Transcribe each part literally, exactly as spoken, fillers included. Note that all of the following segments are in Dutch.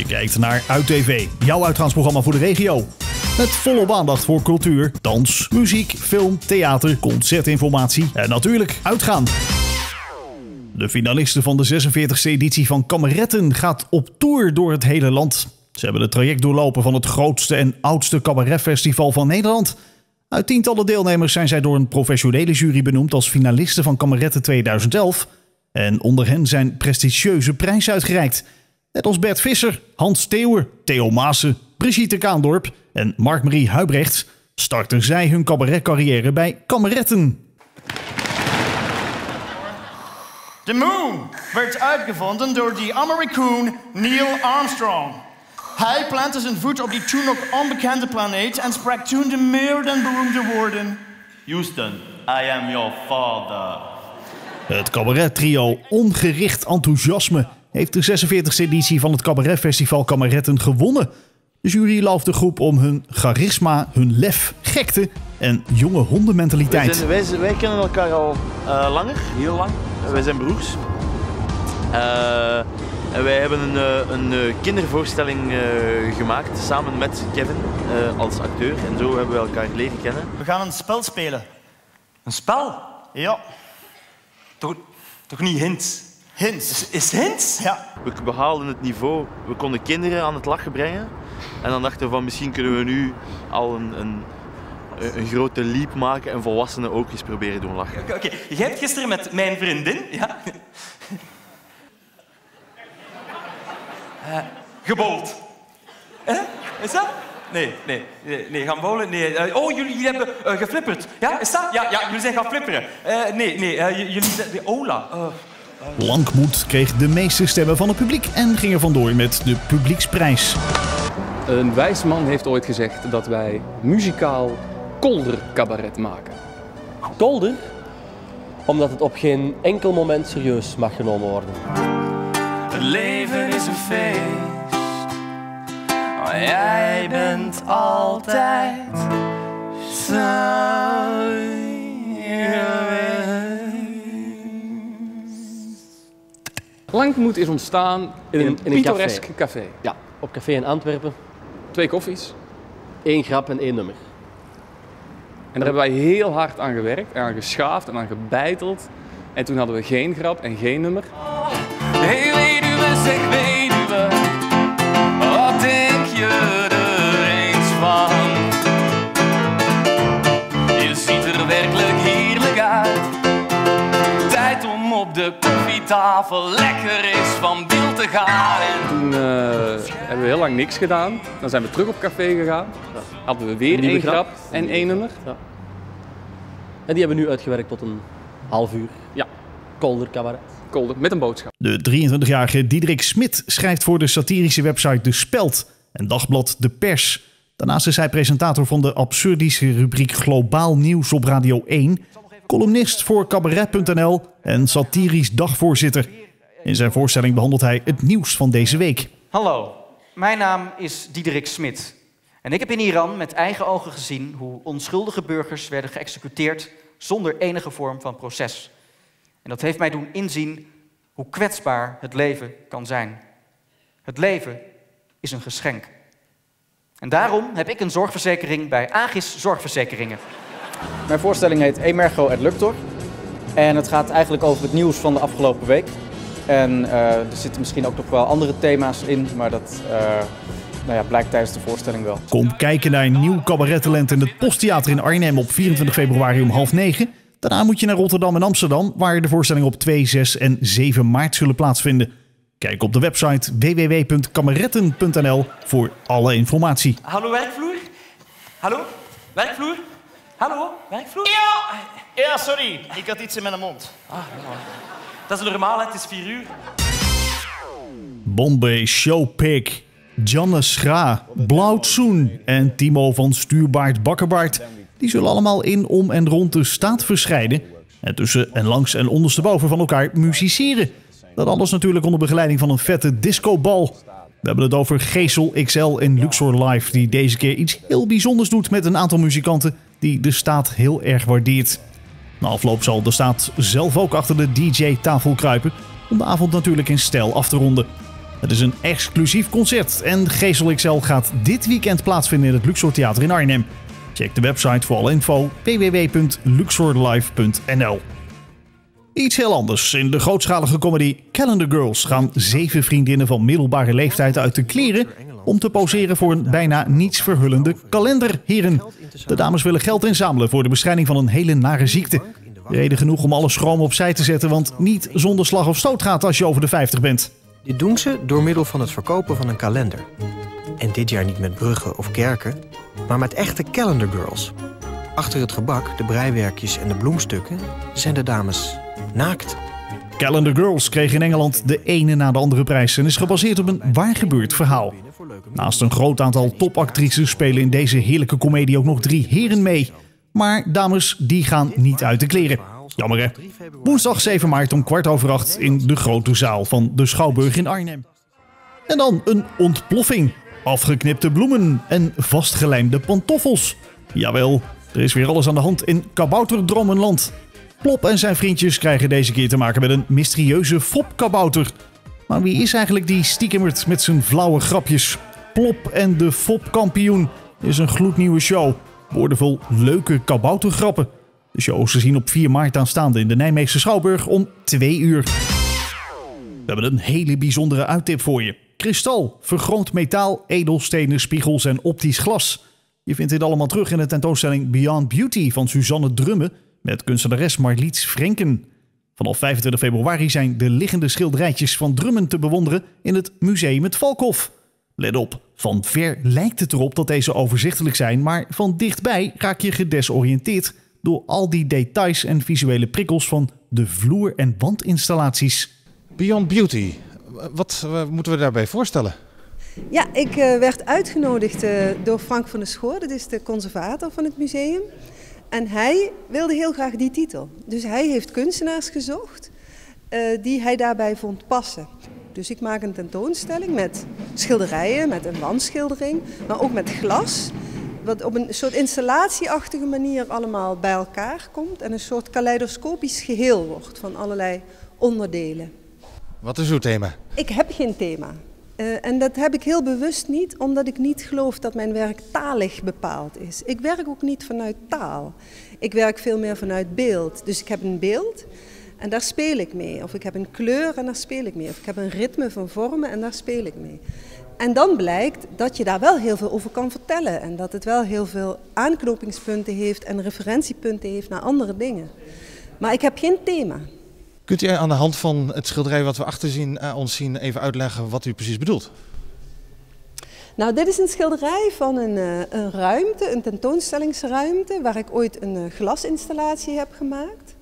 kijkt naar UiTV, jouw uitgaansprogramma voor de regio. Met volop aandacht voor cultuur, dans, muziek, film, theater, concertinformatie en natuurlijk uitgaan. De finalisten van de zesenveertigste editie van Kameretten gaat op tour door het hele land. Ze hebben het traject doorlopen van het grootste en oudste cabaretfestival van Nederland. Uit tientallen deelnemers zijn zij door een professionele jury benoemd als finalisten van Kameretten tweeduizend elf. En onder hen zijn prestigieuze prijzen uitgereikt. Net als Bert Visser, Hans Theeuwer, Theo Maassen, Brigitte Kaandorp en Mark-Marie Huibrechts starten zij hun cabaretcarrière bij Kameretten. De moon werd uitgevonden door de Amerikaan Neil Armstrong. Hij plantte zijn voet op die toen nog onbekende planeet en sprak toen de meer dan beroemde woorden: Houston, I am your father. Het cabaret-trio Ongericht Enthousiasme heeft de zesenveertigste editie van het cabaretfestival Kameretten gewonnen. De jury looft de groep om hun charisma, hun lef, gekte en jonge hondenmentaliteit. Wij, zijn, wij, wij kennen elkaar al uh, langer, heel lang. Wij zijn broers. Uh, en wij hebben een, een, een kindervoorstelling uh, gemaakt samen met Kevin uh, als acteur. En zo hebben we elkaar leren kennen. We gaan een spel spelen. Een spel? Ja. Toch, toch niet hints? Hints. Is, is hints? Ja. We behaalden het niveau. We konden kinderen aan het lachen brengen. En dan dachten we van misschien kunnen we nu al een, een, een grote leap maken en volwassenen ook eens proberen doen lachen. Oké, okay. Jij hebt gisteren met mijn vriendin, ja, uh, gebold. Eh? Is dat? Nee, nee, nee, nee, gaan bowlen? Nee. Uh, oh, jullie, jullie hebben uh, geflipperd. Ja, is dat? Ja, ja, jullie zijn gaan flipperen. Uh, nee, nee, uh, jullie zijn... Ola. Uh, uh. Lankmoed kreeg de meeste stemmen van het publiek en ging er vandoor met de publieksprijs. Een wijs man heeft ooit gezegd dat wij muzikaal koldercabaret maken. Kolder? Omdat het op geen enkel moment serieus mag genomen worden. Het leven is een feest, maar jij bent altijd Lankmoed is ontstaan in een, in een pittoresk café. café. Ja, op café in Antwerpen. Twee koffies. Eén grap en één nummer. En daar hebben wij heel hard aan gewerkt, aan geschaafd en aan gebeiteld. En toen hadden we geen grap en geen nummer. Hey weduwe, zeg weduwe, wat denk je er eens van? Je ziet er werkelijk heerlijk uit. Tijd om op de koffietafel lekker eens van wild te gaan. En toen uh, hebben we heel lang niks gedaan. Dan zijn we terug op café gegaan. Ja. Hadden we weer één grap en één nummer. Ja. En die hebben we nu uitgewerkt tot een half uur. Ja. Kolder cabaret. Kolder, met een boodschap. De drieëntwintigjarige Diederik Smit schrijft voor de satirische website De Speld en dagblad De Pers. Daarnaast is hij presentator van de absurdische rubriek Globaal Nieuws op Radio één, columnist voor cabaret punt n l en satirisch dagvoorzitter. In zijn voorstelling behandelt hij het nieuws van deze week. Hallo, mijn naam is Diederik Smit. En ik heb in Iran met eigen ogen gezien hoe onschuldige burgers werden geëxecuteerd zonder enige vorm van proces. En dat heeft mij doen inzien hoe kwetsbaar het leven kan zijn. Het leven is een geschenk. En daarom heb ik een zorgverzekering bij Agis Zorgverzekeringen. Mijn voorstelling heet Emergo et Luctor. En het gaat eigenlijk over het nieuws van de afgelopen week. En uh, er zitten misschien ook nog wel andere thema's in, maar dat uh, nou ja, blijkt tijdens de voorstelling wel. Kom kijken naar een nieuw cabarettalent in het Posttheater in Arnhem op vierentwintig februari om half negen. Daarna moet je naar Rotterdam en Amsterdam, waar de voorstelling op twee, zes en zeven maart zullen plaatsvinden. Kijk op de website w w w punt kameretten punt n l voor alle informatie. Hallo werkvloer? Hallo? Werkvloer? Hallo? Werkvloer? Ja! Ja, sorry. Ik had iets in mijn mond. Ah, ja. Dat is normaal, het is vier uur. Bombay Showpig, Janne Schra, Blauwtsoen en Timo van Stuurbaard Bakkerbaard. Die zullen allemaal in, om en rond de staat verschijnen. En tussen en langs en ondersteboven van elkaar musiceren. Dat alles natuurlijk onder begeleiding van een vette discobal. We hebben het over Geesel X L en Luxor Live, die deze keer iets heel bijzonders doet met een aantal muzikanten die de staat heel erg waardeert. Na afloop zal de staat zelf ook achter de D J-tafel kruipen om de avond natuurlijk in stijl af te ronden. Het is een exclusief concert en Gezel X L gaat dit weekend plaatsvinden in het Luxor Theater in Arnhem. Check de website voor alle info w w w punt luxorlive punt n l. Iets heel anders. In de grootschalige comedy Calendar Girls gaan zeven vriendinnen van middelbare leeftijd uit de kleren om te poseren voor een bijna niets verhullende kalenderheren. De dames willen geld inzamelen voor de bestrijding van een hele nare ziekte. Reden genoeg om alle schroom opzij te zetten, want niet zonder slag of stoot gaat als je over de vijftig bent. Dit doen ze door middel van het verkopen van een kalender. En dit jaar niet met bruggen of kerken, maar met echte Calendar Girls. Achter het gebak, de breiwerkjes en de bloemstukken zijn de dames naakt. Calendar Girls kreeg in Engeland de ene na de andere prijs en is gebaseerd op een waar gebeurd verhaal. Naast een groot aantal topactrices spelen in deze heerlijke komedie ook nog drie heren mee. Maar dames, die gaan niet uit de kleren. Jammer hè. Woensdag zeven maart om kwart over acht in de grote zaal van de Schouwburg in Arnhem. En dan een ontploffing. Afgeknipte bloemen en vastgelijmde pantoffels. Jawel, er is weer alles aan de hand in Kabouterdromenland. Plop en zijn vriendjes krijgen deze keer te maken met een mysterieuze fopkabouter. Maar wie is eigenlijk die stiekemert met zijn flauwe grapjes? Plop en de fopkampioen is een gloednieuwe show. Woordenvol leuke kaboutergrappen. De show is te zien op vier maart aanstaande in de Nijmeegse Schouwburg om twee uur. We hebben een hele bijzondere uittip voor je. Kristal, vergroot metaal, edelstenen, spiegels en optisch glas. Je vindt dit allemaal terug in de tentoonstelling Beyond Beauty van Suzanne Drumme met kunstenares Marliets Frenken. Vanaf vijfentwintig februari zijn de liggende schilderijtjes van Drummen te bewonderen in het Museum het Valkhof. Let op, van ver lijkt het erop dat deze overzichtelijk zijn, maar van dichtbij raak je gedesoriënteerd door al die details en visuele prikkels van de vloer- en wandinstallaties. Beyond Beauty, wat uh, moeten we daarbij voorstellen? Ja, ik uh, werd uitgenodigd uh, door Frank van der Schoor, dat is de conservator van het museum. En hij wilde heel graag die titel. Dus hij heeft kunstenaars gezocht uh, die hij daarbij vond passen. Dus ik maak een tentoonstelling met schilderijen, met een wandschildering, maar ook met glas. Wat op een soort installatieachtige manier allemaal bij elkaar komt en een soort kaleidoscopisch geheel wordt van allerlei onderdelen. Wat is uw thema? Ik heb geen thema. Uh, en dat heb ik heel bewust niet, omdat ik niet geloof dat mijn werk talig bepaald is. Ik werk ook niet vanuit taal. Ik werk veel meer vanuit beeld. Dus ik heb een beeld en daar speel ik mee. Of ik heb een kleur en daar speel ik mee. Of ik heb een ritme van vormen en daar speel ik mee. En dan blijkt dat je daar wel heel veel over kan vertellen. En dat het wel heel veel aanknopingspunten heeft en referentiepunten heeft naar andere dingen. Maar ik heb geen thema. Kunt u aan de hand van het schilderij wat we achter zien, uh, ons zien even uitleggen wat u precies bedoelt? Nou, dit is een schilderij van een, uh, een ruimte, een tentoonstellingsruimte, waar ik ooit een uh, glasinstallatie heb gemaakt.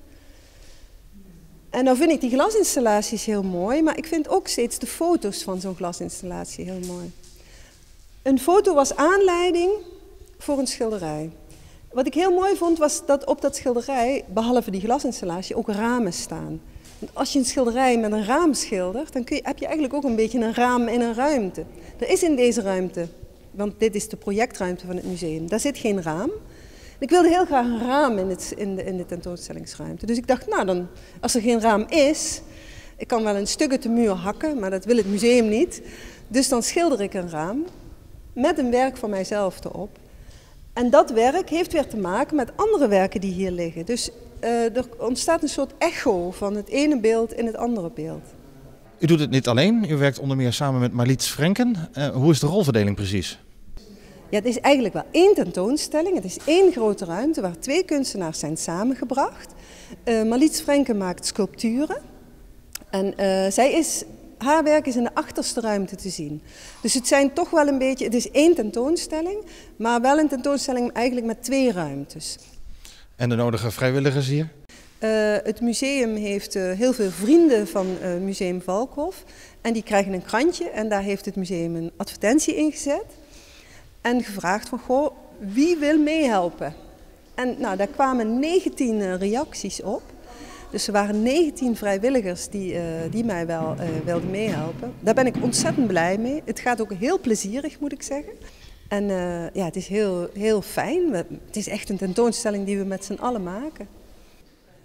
En nou vind ik die glasinstallaties heel mooi, maar ik vind ook steeds de foto's van zo'n glasinstallatie heel mooi. Een foto was aanleiding voor een schilderij. Wat ik heel mooi vond was dat op dat schilderij, behalve die glasinstallatie, ook ramen staan. Want als je een schilderij met een raam schildert, dan kun je, heb je eigenlijk ook een beetje een raam in een ruimte. Er is in deze ruimte, want dit is de projectruimte van het museum, daar zit geen raam. Ik wilde heel graag een raam in, het, in, de, in de tentoonstellingsruimte. Dus ik dacht, nou dan, als er geen raam is, ik kan wel een stuk uit de muur hakken, maar dat wil het museum niet. Dus dan schilder ik een raam met een werk van mijzelf erop. En dat werk heeft weer te maken met andere werken die hier liggen. Dus uh, er ontstaat een soort echo van het ene beeld in het andere beeld. U doet het niet alleen, u werkt onder meer samen met Marliets Frenken. Uh, hoe is de rolverdeling precies? Ja, het is eigenlijk wel één tentoonstelling. Het is één grote ruimte waar twee kunstenaars zijn samengebracht. Uh, Marliets Frenken maakt sculpturen. En uh, zij is, haar werk is in de achterste ruimte te zien. Dus het zijn toch wel een beetje, het is één tentoonstelling, maar wel een tentoonstelling eigenlijk met twee ruimtes. En de nodige vrijwilligers hier? Uh, het museum heeft uh, heel veel vrienden van uh, Museum Valkhof. En die krijgen een krantje en daar heeft het museum een advertentie in gezet. En gevraagd van, goh, wie wil meehelpen? En nou, daar kwamen negentien uh, reacties op. Dus er waren negentien vrijwilligers die, uh, die mij wel uh, wilden meehelpen. Daar ben ik ontzettend blij mee. Het gaat ook heel plezierig, moet ik zeggen. En uh, ja, het is heel, heel fijn. Het is echt een tentoonstelling die we met z'n allen maken.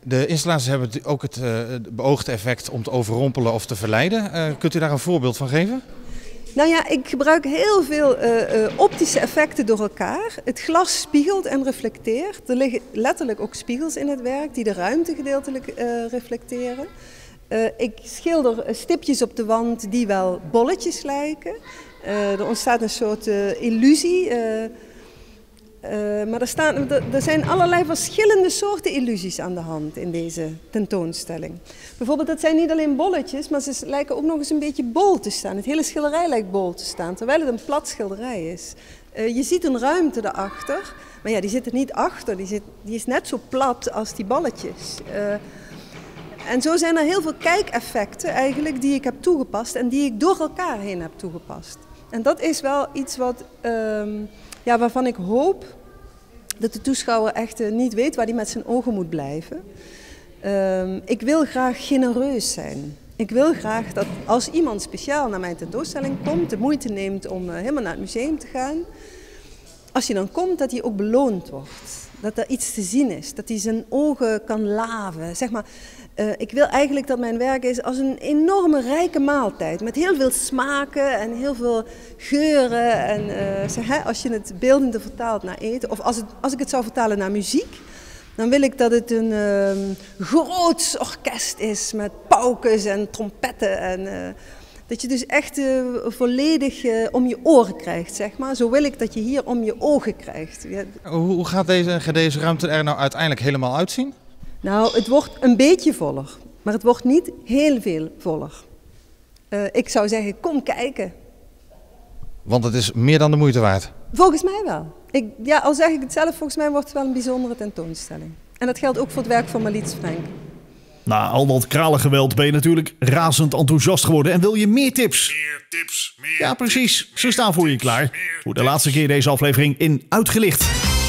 De installaties hebben ook het uh, beoogde effect om te overrompelen of te verleiden. Uh, kunt u daar een voorbeeld van geven? Nou ja, ik gebruik heel veel uh, uh, optische effecten door elkaar. Het glas spiegelt en reflecteert. Er liggen letterlijk ook spiegels in het werk die de ruimte gedeeltelijk uh, reflecteren. Uh, ik schilder stipjes op de wand die wel bolletjes lijken. Uh, er ontstaat een soort uh, illusie. Uh, Uh, maar er, staan, er, er zijn allerlei verschillende soorten illusies aan de hand in deze tentoonstelling. Bijvoorbeeld, dat zijn niet alleen bolletjes, maar ze lijken ook nog eens een beetje bol te staan. Het hele schilderij lijkt bol te staan, terwijl het een plat schilderij is. Uh, je ziet een ruimte daarachter, maar ja, die zit er niet achter. Die, zit, die is net zo plat als die balletjes. Uh, en zo zijn er heel veel kijkeffecten eigenlijk die ik heb toegepast en die ik door elkaar heen heb toegepast. En dat is wel iets wat... Uh, Ja, waarvan ik hoop dat de toeschouwer echt uh, niet weet waar hij met zijn ogen moet blijven. Uh, ik wil graag genereus zijn. Ik wil graag dat als iemand speciaal naar mijn tentoonstelling komt, de moeite neemt om uh, helemaal naar het museum te gaan, als hij dan komt, dat hij ook beloond wordt. Dat er iets te zien is, dat hij zijn ogen kan laven. Zeg maar, uh, ik wil eigenlijk dat mijn werk is als een enorme rijke maaltijd. Met heel veel smaken en heel veel geuren. En uh, zeg, hè, als je het beeldende vertaalt naar eten, of als, het, als ik het zou vertalen naar muziek, dan wil ik dat het een uh, groots orkest is met paukes en trompetten. En, uh, dat je dus echt uh, volledig uh, om je oren krijgt, zeg maar. Zo wil ik dat je hier om je ogen krijgt. Ja. Hoe gaat deze, deze ruimte er nou uiteindelijk helemaal uitzien? Nou, het wordt een beetje voller, maar het wordt niet heel veel voller. Uh, ik zou zeggen, kom kijken. Want het is meer dan de moeite waard? Volgens mij wel. Ik, ja, al zeg ik het zelf, volgens mij wordt het wel een bijzondere tentoonstelling. En dat geldt ook voor het werk van Marlies Frenken. Na al dat kralengeweld ben je natuurlijk razend enthousiast geworden en wil je meer tips? Meer tips, meer Ja, precies. Ze staan voor je klaar. Voor de laatste keer deze aflevering in Uitgelicht.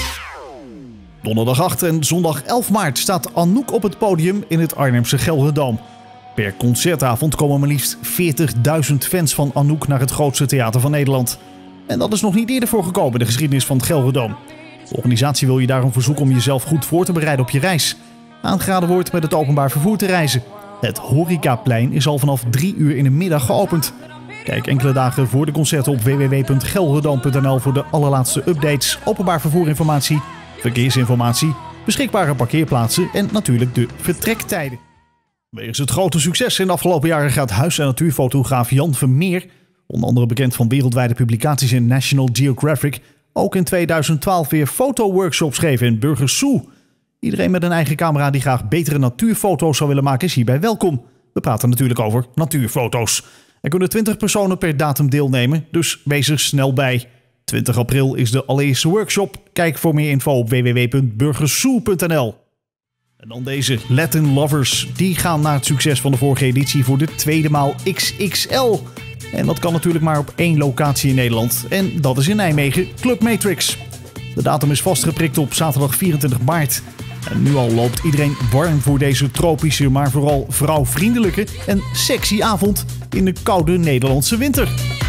Donderdag acht en zondag elf maart staat Anouk op het podium in het Arnhemse Gelredome. Per concertavond komen maar liefst veertigduizend fans van Anouk naar het grootste theater van Nederland. En dat is nog niet eerder voorgekomen in de geschiedenis van het Gelredome. De organisatie wil je daarom verzoeken om jezelf goed voor te bereiden op je reis. Aangeraden wordt met het openbaar vervoer te reizen. Het Horecaplein is al vanaf drie uur in de middag geopend. Kijk enkele dagen voor de concerten op w w w punt gelredome punt n l voor de allerlaatste updates, openbaar vervoerinformatie, verkeersinformatie, beschikbare parkeerplaatsen en natuurlijk de vertrektijden. Wegens het grote succes in de afgelopen jaren gaat huis- en natuurfotograaf Jan Vermeer, onder andere bekend van wereldwijde publicaties in National Geographic, ook in tweeduizend twaalf weer fotoworkshops geven in Burgersoe. Iedereen met een eigen camera die graag betere natuurfoto's zou willen maken is hierbij welkom. We praten natuurlijk over natuurfoto's. Er kunnen twintig personen per datum deelnemen, dus wees er snel bij. twintig april is de allereerste workshop. Kijk voor meer info op w w w punt burgersoe punt n l. En dan deze Latin Lovers. Die gaan na het succes van de vorige editie voor de tweede maal X X L. En dat kan natuurlijk maar op één locatie in Nederland. En dat is in Nijmegen, Club Matrix. De datum is vastgeprikt op zaterdag vierentwintig maart. En nu al loopt iedereen warm voor deze tropische, maar vooral vrouwvriendelijke en sexy avond in de koude Nederlandse winter.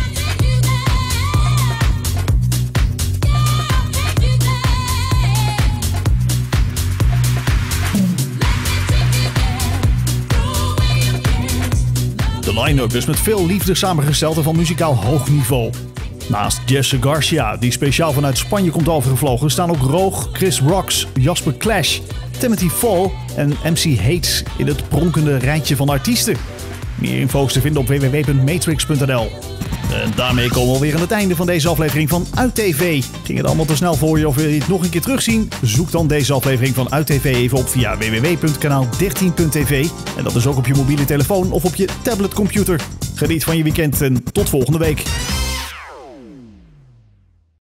De line-up is met veel liefde samengesteld en van muzikaal hoog niveau. Naast Jesse Garcia, die speciaal vanuit Spanje komt overgevlogen, staan ook Roog, Chris Rocks, Jasper Clash, Timothy Fall en M C Hates in het pronkende rijtje van artiesten. Meer info is te vinden op w w w punt matrix punt n l. En daarmee komen we alweer aan het einde van deze aflevering van Uit T V. Ging het allemaal te snel voor je of wil je het nog een keer terugzien? Zoek dan deze aflevering van Uit T V even op via w w w punt kanaal dertien punt t v. En dat is ook op je mobiele telefoon of op je tabletcomputer. Geniet van je weekend en tot volgende week.